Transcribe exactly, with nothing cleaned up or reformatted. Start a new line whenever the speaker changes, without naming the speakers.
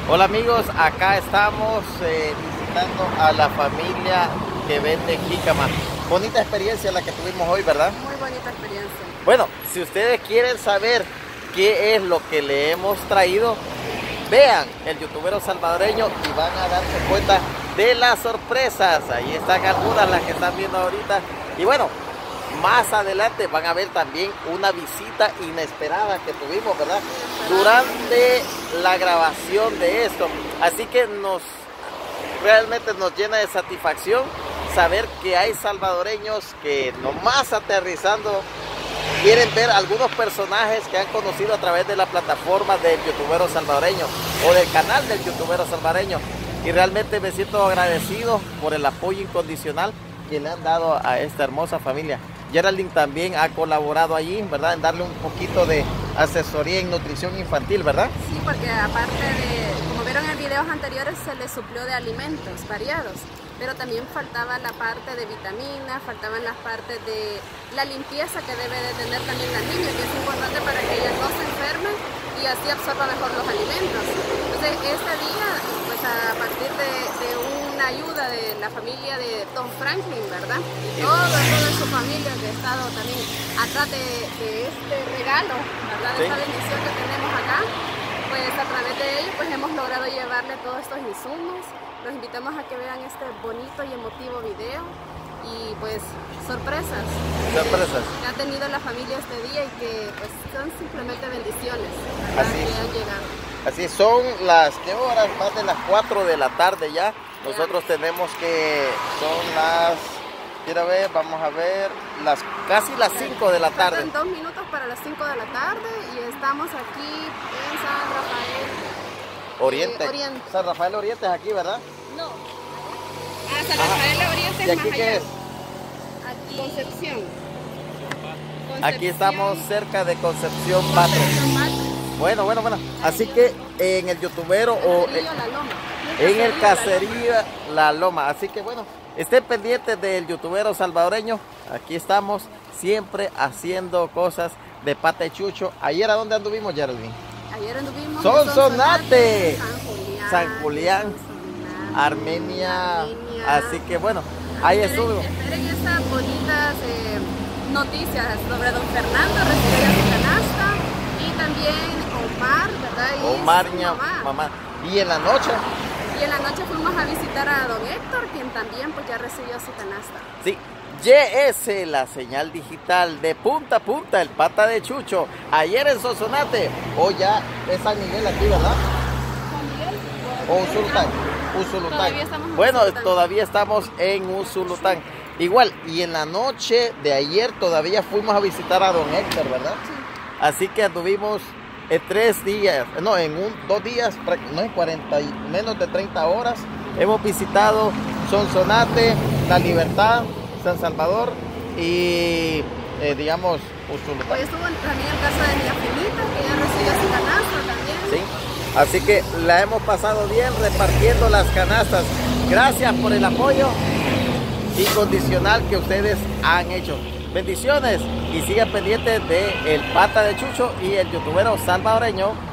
Hola amigos, acá estamos eh, visitando a la familia que vende jícama. Bonita experiencia la que tuvimos hoy, ¿verdad?
Muy bonita experiencia.
Bueno, si ustedes quieren saber qué es lo que le hemos traído, vean el youtubero salvadoreño y van a darse cuenta de las sorpresas. Ahí están algunas las que están viendo ahorita. Y bueno, más adelante van a ver también una visita inesperada que tuvimos, ¿verdad? Durante la grabación de esto. Así que nos realmente nos llena de satisfacción saber que hay salvadoreños que nomás aterrizando quieren ver algunos personajes que han conocido a través de la plataforma del youtubero salvadoreño o del canal del youtubero salvadoreño. Y realmente me siento agradecido por el apoyo incondicional que le han dado a esta hermosa familia. Geraldine también ha colaborado allí, ¿verdad? En darle un poquito de asesoría en nutrición infantil, ¿verdad?
Sí, porque aparte de, como vieron en videos anteriores, se les suplió de alimentos variados, pero también faltaba la parte de vitaminas, faltaban las partes de la limpieza que debe de tener también la niña, que es importante para que ella no se enferme y así absorba mejor los alimentos. Entonces, este día, pues a partir de, de una ayuda de la familia de Tom Franklin, ¿verdad? Y todo, toda su familia que ha estado también atrás de, de este regalo, ¿verdad? De
Sí.
esta bendición que tenemos acá, pues a través de ellos pues hemos logrado llevarle todos estos insumos. Los invitamos a que vean este bonito y emotivo video y pues sorpresas.
Sorpresas.
Que ha tenido la familia este día y que pues son simplemente bendiciones, ¿verdad?
Así
Que
es.
han llegado.
Así son las, ¿qué horas? Más de las cuatro de la tarde ya. Nosotros tenemos que, son las, quiero ver, vamos a ver, las casi las cinco de la tarde.
Faltan dos minutos para las cinco de la tarde y estamos aquí en San Rafael
Oriente.
eh, Oriente.
San Rafael Oriente es aquí, ¿verdad?
No. Ah, San Rafael Oriente
¿Y
es
aquí
más
qué
allá.
es?
Aquí. Concepción.
Aquí estamos cerca de Concepción
Concepción
Patria.
Patria.
Bueno, bueno, bueno. Así que en el youtubero o
Caserío La Loma.
en el
La Loma.
caserío La Loma. Así que bueno, estén pendientes del youtubero salvadoreño. Aquí estamos siempre haciendo cosas de pata de chucho. Ayer, ¿a dónde anduvimos, Geraldine?
Ayer anduvimos
Sonsonate,
en Sonsonate, San Julián,
San Julián,
Sonsonate,
Armenia.
Armenia.
Así que bueno, ahí
Esperen-
estuvo.
Esperen esas bonitas eh, noticias sobre don Fernando, recibir su canasta, y también Omar, ¿verdad? Y
Omar,
su
ña-
mamá.
mamá. Y en la noche,
Y en la noche fuimos a visitar a don Héctor, quien también pues ya recibió su canasta.
sí. Y S, la señal digital de punta a punta, el pata de chucho. Ayer en Sonsonate, o ya es San Miguel aquí, ¿verdad? O Usulután. Usulután.
Todavía estamos en
Bueno,
Usulután.
todavía estamos en Usulután. Igual, y en la noche de ayer todavía fuimos a visitar a don Héctor, ¿verdad?
Sí.
Así que anduvimos en tres días, no, en un, dos días, no en cuarenta, y menos de treinta horas. Hemos visitado Sonsonate, La Libertad, San Salvador y, eh, digamos, Usulután.
Hoy estuvo también el caso de mi abuelita, que ya recibió su canasta también.
¿Sí? Así que la hemos pasado bien repartiendo las canastas. Gracias por el apoyo incondicional que ustedes han hecho. Bendiciones y sigan pendientes de El Pata de Chucho y el youtubero salvadoreño